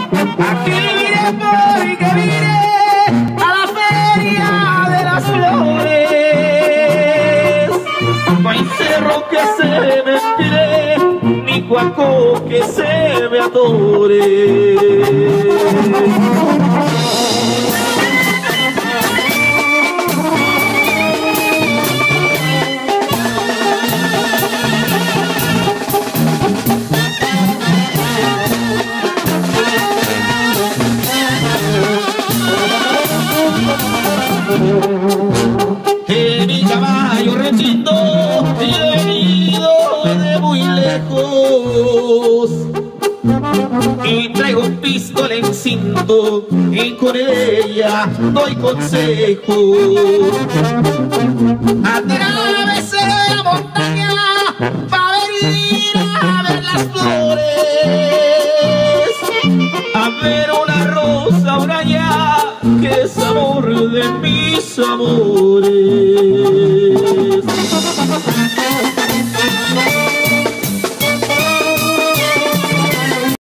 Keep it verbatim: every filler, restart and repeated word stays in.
Aquí vine porque vine a la feria de las flores. No hay cerro que se me tire, ni cuaco que se me atore. En mi caballo rechindo y he venido de muy lejos, y traigo un pistola en cinto y con ella doy consejos. Atravesé la montaña para venir a ver las flores, a ver una rosa, una ya que es amor de mis amores.